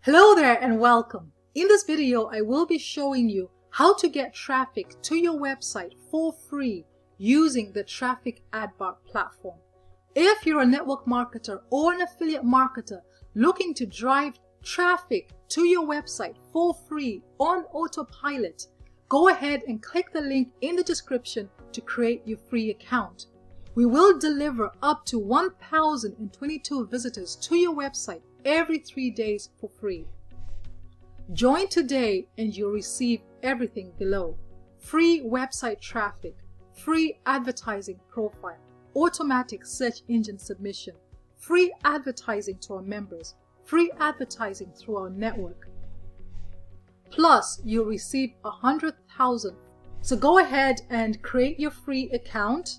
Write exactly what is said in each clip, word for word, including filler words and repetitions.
Hello there and welcome. In this video, I will be showing you how to get traffic to your website for free using the Traffic Ad Bar platform. If you're a network marketer or an affiliate marketer looking to drive traffic to your website for free on autopilot, go ahead and click the link in the description to create your free account. We will deliver up to one thousand twenty-two visitors to your website every three days for free. Join today and you'll receive everything below: free website traffic, free advertising profile, automatic search engine submission, free advertising to our members, free advertising through our network. Plus, you'll receive a hundred thousand. So go ahead and create your free account.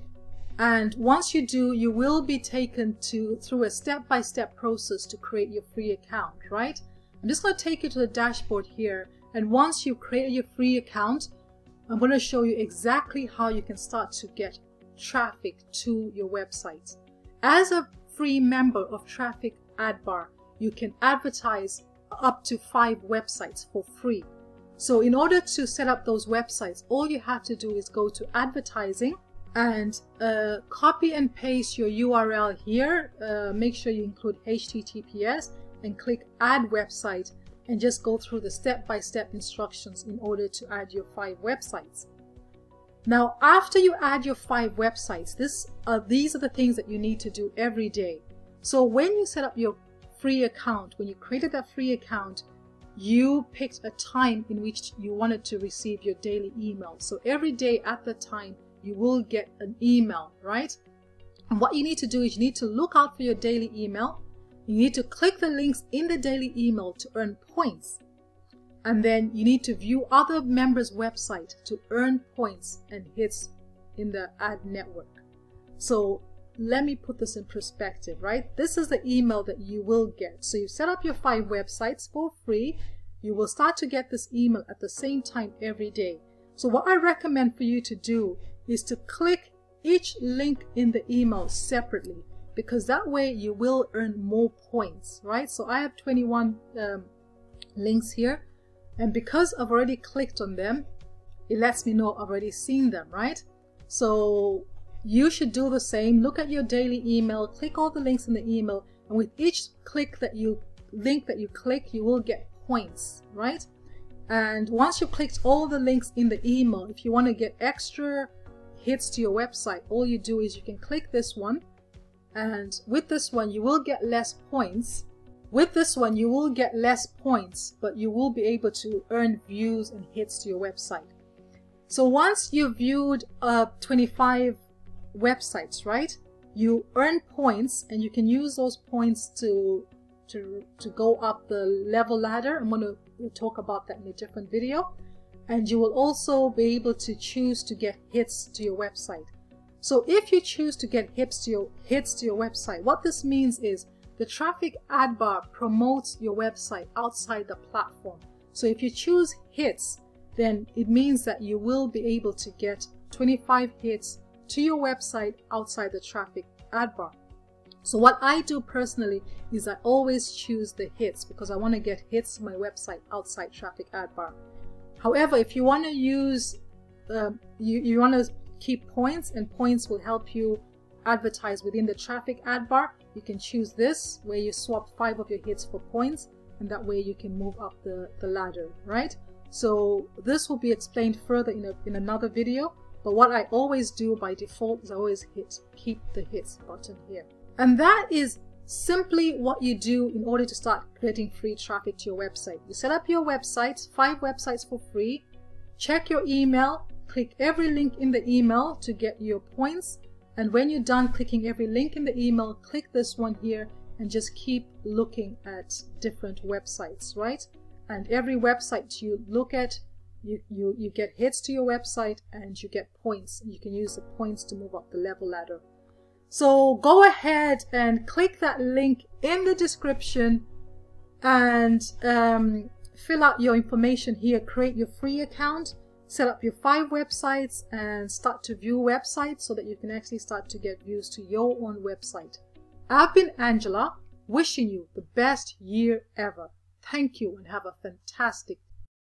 And once you do, you will be taken to through a step-by-step process to create your free account, right? I'm just going to take you to the dashboard here. And once you create your free account, I'm going to show you exactly how you can start to get traffic to your website. As a free member of Traffic Ad Bar, you can advertise up to five websites for free. So in order to set up those websites, all you have to do is go to advertising and uh, copy and paste your U R L here. Uh, make sure you include H T T P S and click add website and just go through the step-by-step instructions in order to add your five websites. Now, after you add your five websites, this uh, these are the things that you need to do every day. So when you set up your free account, when you created that free account, you picked a time in which you wanted to receive your daily email. So every day at the time, you will get an email, right? And what you need to do is you need to look out for your daily email. You need to click the links in the daily email to earn points. And then you need to view other members' website to earn points and hits in the ad network. So let me put this in perspective, right? This is the email that you will get. So you set up your five websites for free. You will start to get this email at the same time every day. So what I recommend for you to do is to click each link in the email separately, because that way you will earn more points, right? So I have twenty-one um, links here, and because I've already clicked on them, it lets me know I've already seen them, right? So you should do the same. Look at your daily email, click all the links in the email, and with each click that you link that you click, you will get points, right? And once you've clicked all the links in the email, if you want to get extra hits to your website, all you do is you can click this one, and with this one you will get less points. With this one you will get less points, but you will be able to earn views and hits to your website. So once you've viewed uh, twenty-five websites, right, you earn points, and you can use those points to to to go up the level ladder. I'm going to talk about that in a different video. And you will also be able to choose to get hits to your website. So if you choose to get hits to your hits to your website, what this means is the Traffic Ad Bar promotes your website outside the platform. So if you choose hits, then it means that you will be able to get twenty-five hits to your website outside the Traffic Ad Bar. So what I do personally is I always choose the hits, because I want to get hits to my website outside Traffic Ad Bar. However, if you want to use, uh, you, you want to keep points, and points will help you advertise within the Traffic Ad Bar, you can choose this, where you swap five of your hits for points, and that way you can move up the, the ladder, right? So this will be explained further in, a, in another video, but what I always do by default is I always hit keep the hits button here. And that is simply what you do in order to start getting free traffic to your website. You set up your website, five websites for free, check your email, click every link in the email to get your points, and when you're done clicking every link in the email, click this one here and just keep looking at different websites, right? And every website you look at, you, you, you get hits to your website and you get points. You can use the points to move up the level ladder. So go ahead and click that link in the description and um, fill out your information here. Create your free account, set up your five websites, and start to view websites so that you can actually start to get views to your own website. I've been Angela, wishing you the best year ever. Thank you and have a fantastic